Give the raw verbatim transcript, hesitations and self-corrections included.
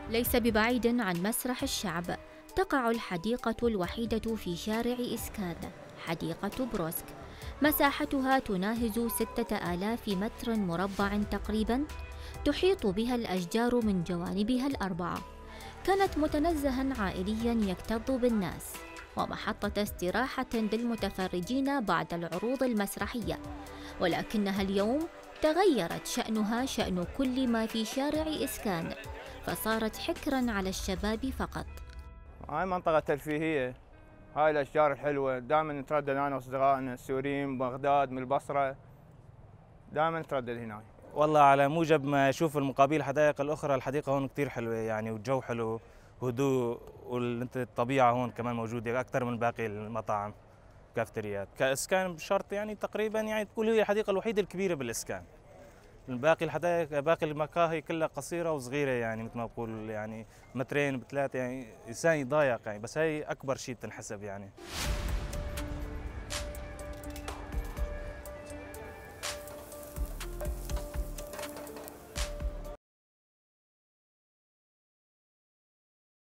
ليس ببعيد عن مسرح الشعب تقع الحديقة الوحيدة في شارع إسكان، حديقة بروسك. مساحتها تناهز ستة آلاف متر مربع تقريباً، تحيط بها الأشجار من جوانبها الأربعة. كانت متنزها عائليا يكتظ بالناس، ومحطة استراحة للمتفرجين بعد العروض المسرحية، ولكنها اليوم تغيرت شأنها شأن كل ما في شارع إسكان، فصارت حكراً على الشباب فقط. هاي منطقة ترفيهية، هاي الأشجار الحلوة دائما نتردد أنا وأصدقائنا السوريين من بغداد من البصرة، دائما نتردد هنا. والله على موجب ما أشوف المقابل الحدائق الأخرى، الحديقة هون كتير حلوة يعني، والجو حلو وهدوء، والطبيعة هون كمان موجودة أكثر من باقي المطاعم كافتريات. كإسكان بشرط يعني تقريبا يعني تقول هي الحديقة الوحيدة الكبيرة بالإسكان. باقي الحدائق باقي المقاهي كلها قصيرة وصغيرة يعني مثل ما بقول يعني مترين بثلاثة، يعني إنسان يضايق يعني، بس هي أكبر شيء بتنحسب يعني.